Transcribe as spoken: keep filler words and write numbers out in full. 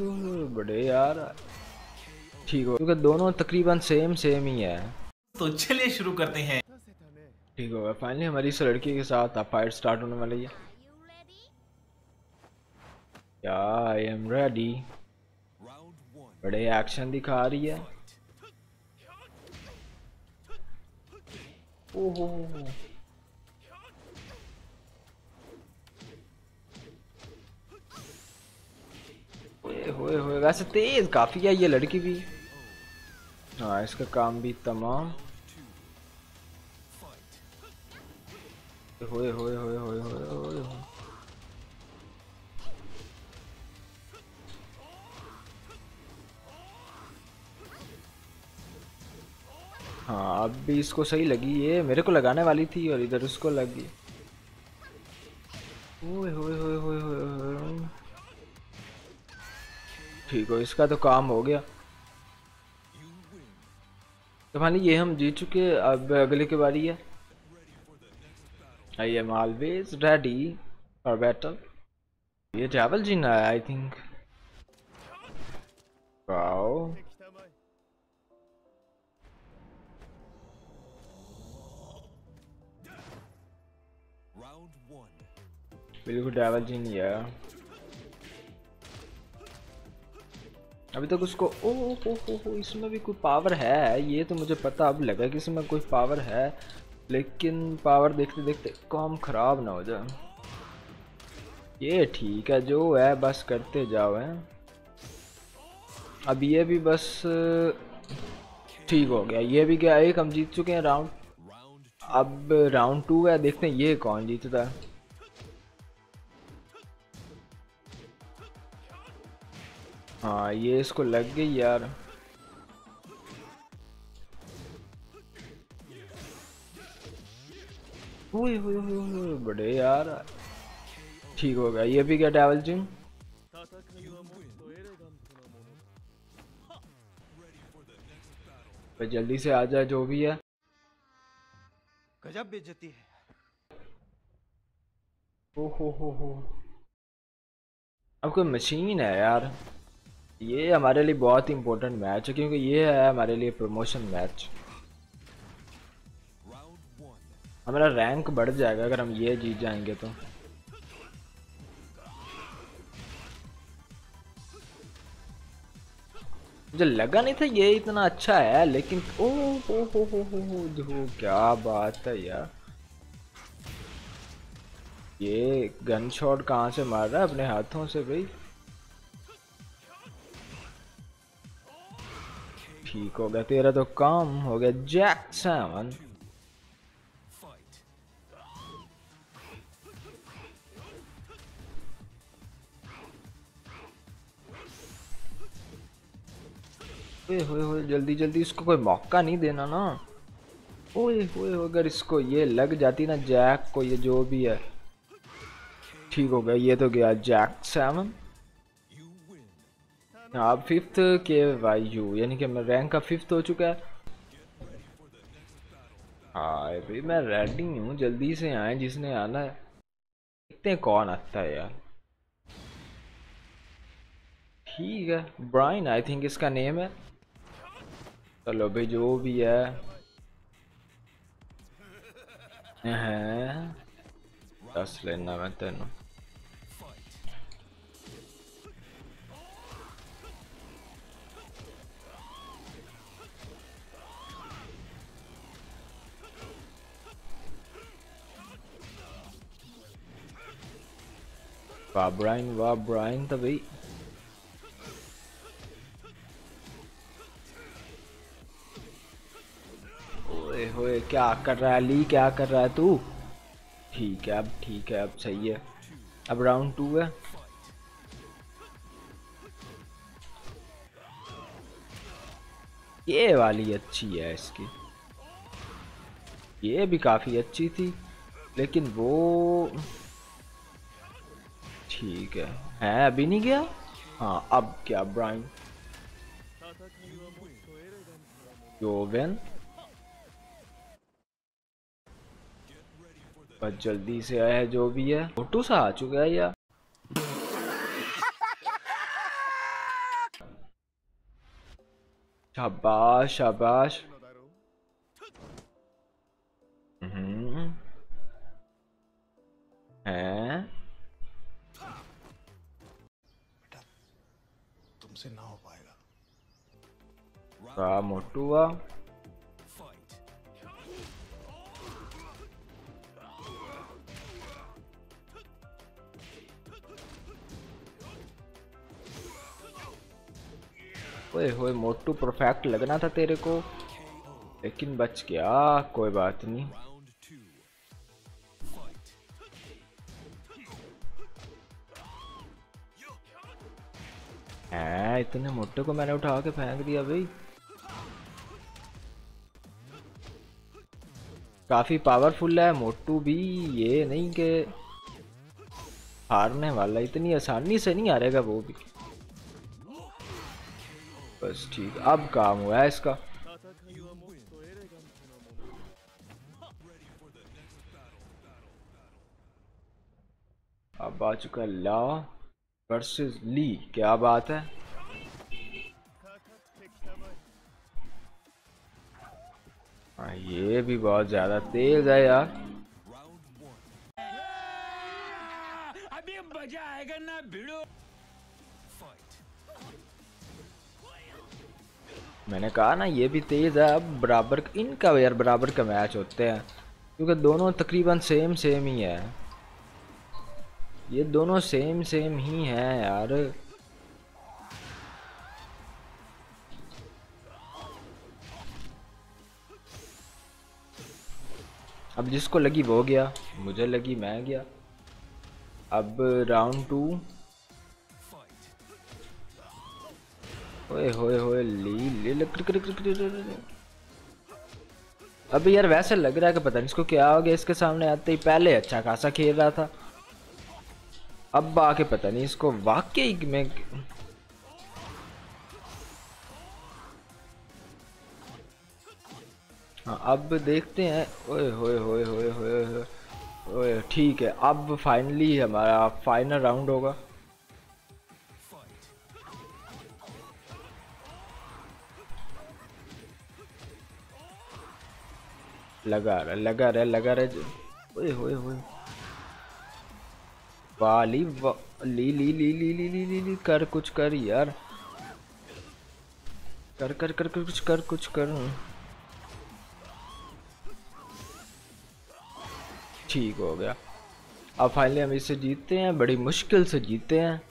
बड़े यार ठीक हो, क्योंकि दोनों तकरीबन सेम सेम ही है। तो चलिए शुरू करते हैं। ठीक होगा, फाइनली हमारी इस लड़की के साथ अब फाइट स्टार्ट होने वाली है। क्या आई एम रेडी। बड़े एक्शन दिखा रही है। ओहो होए होए होए, वैसे तेज काफी है ये लड़की भी। हाँ इसका काम भी तमाम। होए होए होए होए होए होए होए। हाँ अब भी इसको सही लगी, ये मेरे को लगाने वाली थी और इधर उसको लगी। ओए होए होए होए होए होए। ठीक हो, इसका तो काम हो गया। तो मान ली ये हम जीत चुके, अब अगले की बारी है। I am always ready for battle. ये ट्रैवल जीना है आई थिंक। वाओ बिल्कुल ट्रैवल जी नहीं है अभी तक उसको। ओ हो हो हो, इसमें भी कोई पावर है, ये तो मुझे पता अब लगा कि इसमें कोई पावर है, लेकिन पावर देखते देखते काम खराब ना हो जाए। ये ठीक है जो है, बस करते जाओ हैं। अब ये भी बस ठीक हो गया, ये भी गया, एक हम जीत चुके हैं राउंड। अब राउंड टू है, देखते हैं ये कौन जीतता है। हाँ ये इसको लग गई यार। हुए हुए हुए हुए बड़े यार ठीक हो गया, ये भी क्या ट्रैवल जिम। तो जल्दी से आ जाए जो भी है। गजब बेइज्जती है। हो हो हो हो अब कोई मशीन है यार। ये हमारे लिए बहुत ही इम्पोर्टेंट मैच है, क्योंकि ये है हमारे लिए प्रमोशन मैच। हमारा रैंक बढ़ जाएगा अगर हम ये जीत जाएंगे तो। मुझे लगा नहीं था ये इतना अच्छा है, लेकिन ओ हो हो हो हो हो देखो क्या बात है यार। ये गन शॉट कहाँ से मार रहा है अपने हाथों से भाई। ठीक हो गया, तेरा तो काम हो गया जैक सैमन। ओए होए होए, जल्दी जल्दी, इसको कोई मौका नहीं देना ना। ओए होए, अगर इसको ये लग जाती ना जैक को, ये जो भी है। ठीक हो गया, ये तो गया जैक सैमन। अब फिफ्थ के वाई यू, यानी कि मैं रैंक का फिफ्थ हो चुका है। हाँ भाई मैं रेडी हूँ, जल्दी से आए जिसने आना है। देखते हैं कौन आता है यार। ठीक है ब्राइन आई थिंक इसका नेम है। चलो भाई जो भी है। हैं दस लेना मैं तेनों। वाह ब्राइन वाह ब्राइन तो भाई। ओए होए क्या कर रहा है ली, क्या कर रहा है तू। ठीक है अब ठीक है, अब सही है। अब राउंड टू है। ये वाली अच्छी है इसकी, ये भी काफी अच्छी थी, लेकिन वो ठीक है है अभी नहीं गया। हाँ अब क्या ब्राइन योवेन। बस जल्दी से आया है जो भी है, फोटो सा आ चुका है यार। शाबाश शाबाश। हम्म। हैं? तुमसे ना हो पाएगा। वाह मोटू वाह। ओए होए मोटू परफेक्ट लगना था तेरे को, लेकिन बच गया, कोई बात नहीं। है इतने मोटे को मैंने उठा के फेंक दिया भाई। काफी पावरफुल है मोटू भी, ये नहीं कि हारने वाला, इतनी आसानी से नहीं हारेगा वो भी। बस ठीक, अब काम हुआ है इसका। अब आ चुका ला वर्सेस ली, क्या बात है। हाँ ये भी बहुत ज्यादा तेज है यार। अभी मजा आएगा ना भिड़ो। मैंने कहा ना ये भी तेज है। अब बराबर इनका यार बराबर का मैच होते हैं, क्योंकि दोनों तकरीबन सेम सेम ही है। ये दोनों सेम सेम ही हैं यार। अब जिसको लगी वो गया, मुझे लगी मैं गया। अब राउंड टू। ओए होए होए ली ले ले कर, कर, कर, कर, कर। अभी यार वैसे लग रहा है कि पता नहीं इसको क्या हो गया, इसके सामने आते ही पहले अच्छा खासा खेल रहा था, अब आके पता नहीं इसको वाकई में। हाँ अब देखते हैं। ओए होए होए होए होए होए ओए ठीक है, अब फाइनली हमारा फाइनल राउंड होगा। लगा रहा लगा रहा लगा रहा। ओए होए होए वाली वा, ली ली ली ली ली ली ली ली कर कुछ कर यार, कर कर कर कर कुछ कर कुछ कर। ठीक हो गया। अब फाइनली हम इसे जीतते हैं, बड़ी मुश्किल से जीते हैं।